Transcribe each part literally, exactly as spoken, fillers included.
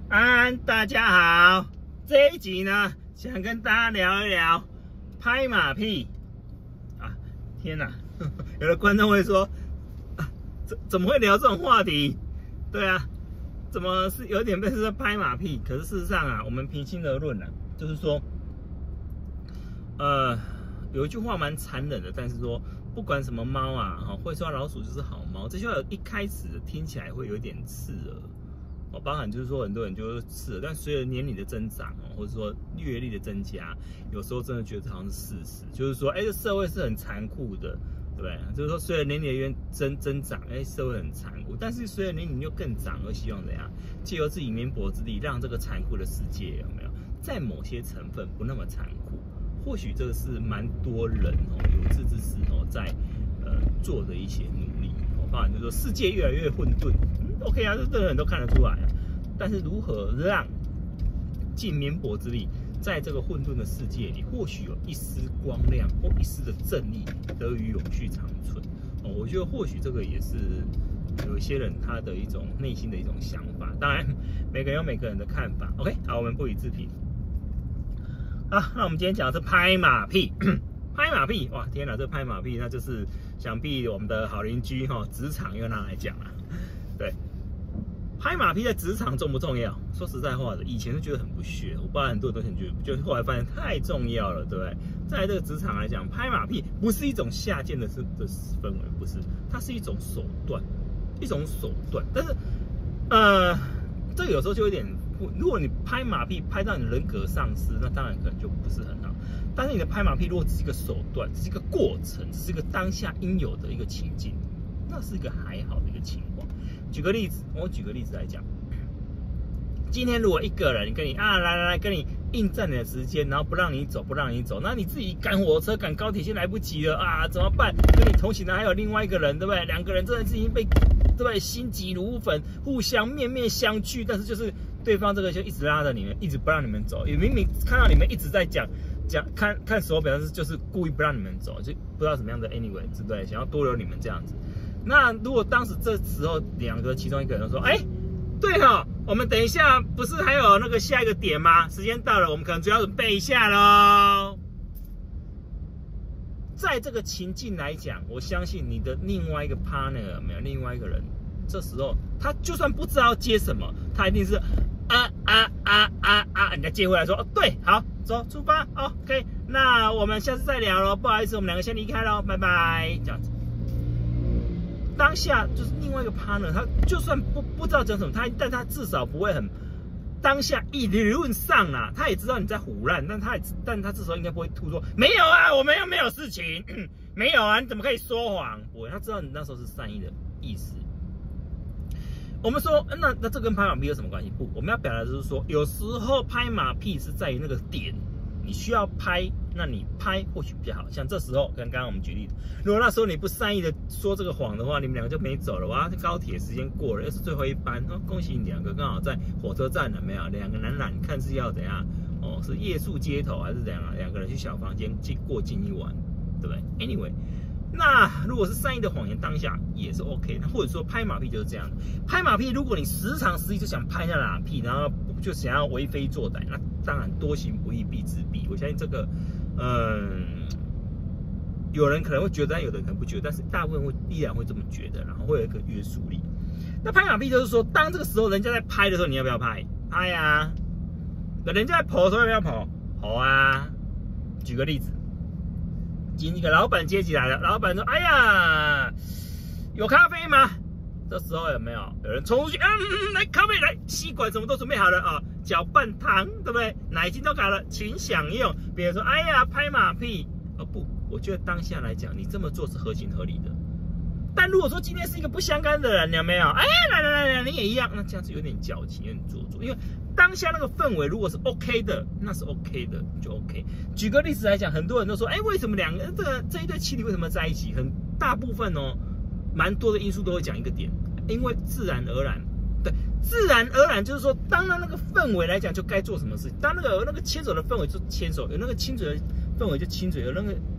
安，大家好。这一集呢，想跟大家聊一聊拍马屁啊！天哪，有的观众会说，啊、怎怎么会聊这种话题？对啊，怎么是有点被说拍马屁？可是事实上啊，我们平心而论啊，就是说，呃，有一句话蛮残忍的，但是说不管什么猫啊，哈，会抓老鼠就是好猫。这句话一开始听起来会有点刺耳。哦，包含就是说很多人就是刺，但随着年龄的增长哦，或者说阅历的增加，有时候真的觉得这好像是事实，就是说，哎，这社会是很残酷的，对不对？就是说，随着年龄的增增长，哎，社会很残酷，但是随着年龄又更长，而希望怎样，借由自己绵薄之力，让这个残酷的世界有没有，在某些成分不那么残酷？或许这个是蛮多人哦，有志之士哦，在呃做的一些努力。包含就是说，世界越来越混沌。OK 啊，这这人都看得出来啊。但是如何让尽绵薄之力，在这个混沌的世界里，或许有一丝光亮或一丝的正义得以永续长存？哦，我觉得或许这个也是有一些人他的一种内心的一种想法。当然，每个人有每个人的看法。OK， 好，我们不予置评。啊，那我们今天讲的是拍马屁。拍马屁，哇，天哪，这拍马屁，那就是想必我们的好邻居哈，职场又拿来讲了。对，拍马屁在职场重不重要？说实在话的，以前是觉得很不屑，我不知道很多人都很觉得，就后来发现太重要了，对不对？在这个职场来讲，拍马屁不是一种下贱的的氛围，不是，它是一种手段，一种手段。但是，呃，这个有时候就有点，如果你拍马屁拍到你人格丧失，那当然可能就不是很好。但是你的拍马屁如果只是一个手段，只是一个过程，只是一个当下应有的一个情境，那是一个还好的一个情况。举个例子，我举个例子来讲，今天如果一个人跟你啊来来来跟你硬占你的时间，然后不让你走，不让你走，那你自己赶火车赶高铁先来不及了啊，怎么办？跟你同行的还有另外一个人，对不对？两个人真的是已经被对不对心急如焚，互相面面相觑，但是就是对方这个就一直拉着你们，一直不让你们走，也明明看到你们一直在讲。讲看看手表，但是就是故意不让你们走，就不知道怎么样的 anyway， 对不对？想要多留你们这样子。那如果当时这时候两个其中一个人说：“哎，对哈、哦，我们等一下不是还有那个下一个点吗？时间到了，我们可能就要准备一下喽。”在这个情境来讲，我相信你的另外一个 partner 有没有另外一个人，这时候他就算不知道接什么，他一定是啊啊啊啊啊，人家接回来说：“哦，对，好。”走，出发 ，OK， 那我们下次再聊咯，不好意思，我们两个先离开咯，拜拜，这样子。当下就是另外一个 partner， 他就算不不知道讲什么，他但他至少不会很当下一理论上啦，他也知道你在唬烂，但他也但他这时候应该不会吐说没有啊，我们又没有事情，没有啊，你怎么可以说谎？不会，他知道你那时候是善意的意思。我们说，那那这跟拍马屁有什么关系？不，我们要表达的就是说，有时候拍马屁是在于那个点，你需要拍，那你拍或许比较好。像这时候，跟刚刚我们举例子，如果那时候你不善意的说这个谎的话，你们两个就没走了。哇，高铁时间过了，又是最后一班，哦，恭喜你两个刚好在火车站了，没有？两个男男看是要怎样？哦，是夜宿街头还是怎样啊？两个人去小房间去过尽一晚，对不对 ？Anyway。那如果是善意的谎言，当下也是 OK 的，或者说拍马屁就是这样的。拍马屁，如果你时常时意就想拍那马屁，然后就想要为非作歹，那当然多行不义必自毙。我相信这个，嗯，有人可能会觉得，但有的人可能不觉得，但是大部分会依然会这么觉得，然后会有一个约束力。那拍马屁就是说，当这个时候人家在拍的时候，你要不要拍？拍啊！那人家在跑的时候要不要跑？跑啊！举个例子。今天一个老板接起来了，老板说：“哎呀，有咖啡吗？”这时候有没有有人冲出去？嗯，来咖啡，来吸管什么都准备好了啊，搅拌糖对不对？奶精都搞了，请享用。别人说：“哎呀，拍马屁。”哦不，我觉得当下来讲，你这么做是合情合理的。但如果说今天是一个不相干的人，有没有？哎，来来来来，你也一样，那这样子有点矫情，有点做作，因为当下那个氛围如果是 OK 的，那是 OK 的，就 OK。举个例子来讲，很多人都说，哎，为什么两个这个这一对情侣为什么在一起？很大部分哦，蛮多的因素都会讲一个点，因为自然而然，对，自然而然就是说，当然那个氛围来讲，就该做什么事。当那个有那个牵手的氛围就牵手，有那个亲嘴的氛围就亲嘴，有那个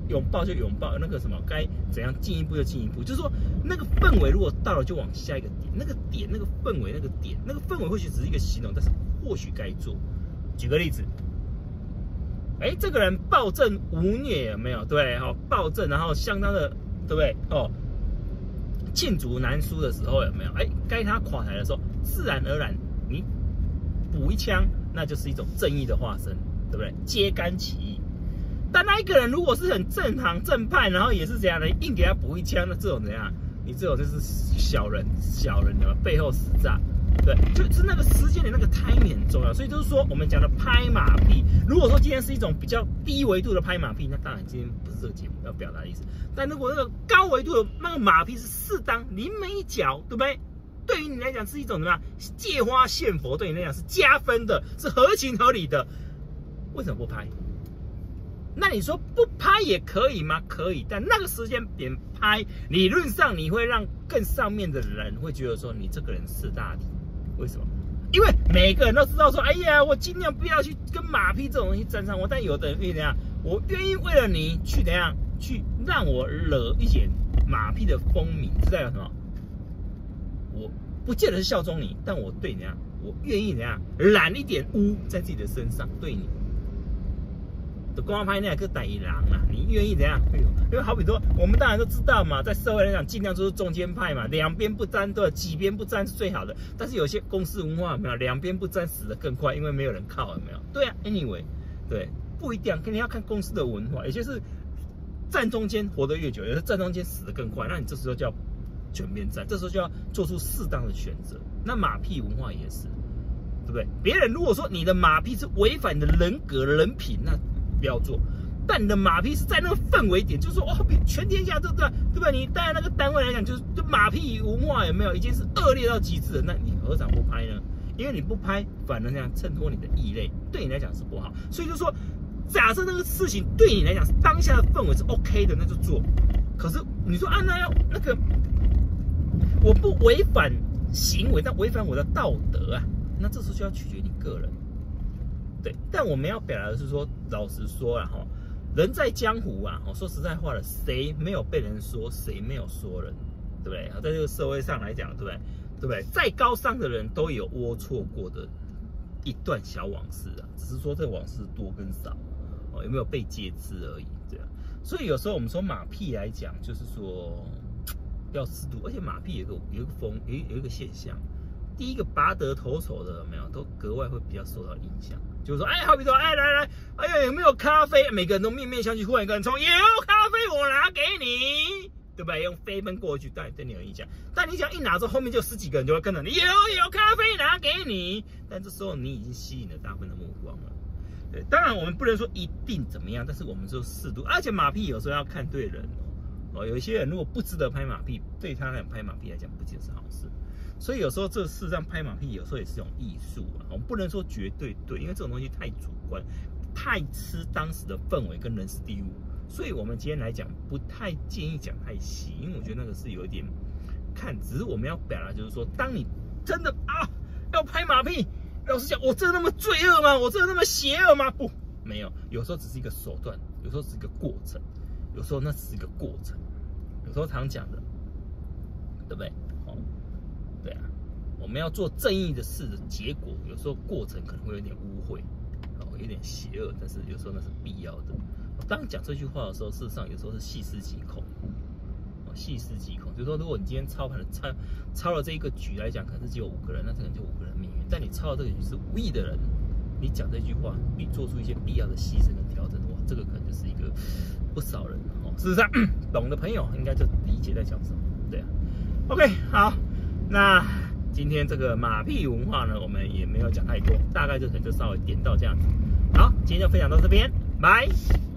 拥抱就拥抱，那个什么该怎样进一步就进一步，就是说那个氛围如果到了就往下一个点，那个点那个氛围那个点那个氛围或许只是一个形容，但是或许该做。举个例子，哎，这个人暴政无虐有没有？对，哈、哦，暴政，然后相当的，对不对？哦，罄竹难书的时候有没有？哎，该他垮台的时候，自然而然你补一枪，那就是一种正义的化身，对不对？揭竿起义。但那一个人如果是很正常正派，然后也是这样的，硬给他补一枪，那这种怎样？你这种就是小人，小人的背后使诈。对，就是那个时间点那个 timing 很重要，所以就是说我们讲的拍马屁，如果说今天是一种比较低维度的拍马屁，那当然今天不是这个节目要表达的意思。但如果那个高维度的那个马屁是适当临门一脚，对不对？对于你来讲是一种什么？借花献佛，对你来讲是加分的，是合情合理的。为什么不拍？那你说不拍也可以吗？可以，但那个时间点拍，理论上你会让更上面的人会觉得说你这个人识大体。为什么？因为每个人都知道说，哎呀，我尽量不要去跟马屁这种东西沾上我。但有的人愿意怎样？我愿意为了你去怎样，去让我惹一点马屁的风靡，这代表什么？我不见得是效忠你，但我对你怎样，我愿意怎样染一点污在自己的身上，对你。光拍那个逮狼啊，你愿意怎样？因为好比说，我们当然都知道嘛，在社会来讲，尽量就是中间派嘛，两边不沾，对，几边不沾是最好的。但是有些公司文化有没有，两边不沾死得更快，因为没有人靠，有没有？对啊 ，anyway， 对，不一定，肯定要看公司的文化。有些是站中间活得越久，有的站中间死得更快，那你这时候就要全面站，这时候就要做出适当的选择。那马屁文化也是，对不对？别人如果说你的马屁是违反你的人格人品，那不要做，但你的马屁是在那个氛围点，就是说，哦，全天下都对，对吧？你带那个单位来讲，就是就马屁文化有没有已经是恶劣到极致了？那你何尝不拍呢？因为你不拍，反而那样衬托你的异类，对你来讲是不好。所以就说，假设那个事情对你来讲是当下的氛围是 OK 的，那就做。可是你说啊，那要那个，我不违反行为，但违反我的道德啊，那这时候就要取决你个人。对，但我们要表达的是说，老实说啦哈，人在江湖啊，说实在话了，谁没有被人说，谁没有说人，对不对？在这个社会上来讲，对不对？对不对？再高尚的人都有龌龊过的一段小往事啊，只是说这往事多跟少，哦，有没有被揭知而已，对啊。所以有时候我们说马屁来讲，就是说要适度，而且马屁有一个有一个风有有一个现象。第一个拔得头筹的有没有，都格外会比较受到影响。就是说，哎，好比说，哎，来来，哎呀，有没有咖啡？每个人都面面相觑，忽然一个人冲，有咖啡，我拿给你，对吧？用飞奔过去，对对你有影响。但你想一拿之后，后面就十几个人就会跟着你，有有咖啡拿给你。但这时候你已经吸引了大部分的目光了。对，当然我们不能说一定怎么样，但是我们就适度。而且马屁有时候要看对人哦，有一些人如果不值得拍马屁，对他来讲拍马屁来讲不见得是好事。所以有时候这事实上拍马屁有时候也是一种艺术啊，我们不能说绝对对，因为这种东西太主观，太吃当时的氛围跟人事地物。所以我们今天来讲不太建议讲太细，因为我觉得那个是有一点看，只是我们要表达就是说，当你真的啊要拍马屁，老实讲，我真的那么罪恶吗？我真的那么邪恶吗？不，没有，有时候只是一个手段，有时候只是一个过程，有时候那只是一个过程，有时候常讲的，对不对？哦。对啊，我们要做正义的事的结果，有时候过程可能会有点污秽，哦，有点邪恶，但是有时候那是必要的。当讲这句话的时候，事实上有时候是细思极恐，哦，细思极恐。就是说，如果你今天操盘操操了这一个局来讲，可能是只有五个人，那可能就五个人命运。但你操的这个局是五亿的人，你讲这句话，你做出一些必要的牺牲跟调整，哇，这个可能就是一个不少人哦。事实上，懂的朋友应该就理解在讲什么，对啊。OK， 好。那今天这个马屁文化呢，我们也没有讲太多，大概就可能就稍微点到这样子。好，今天就分享到这边，拜。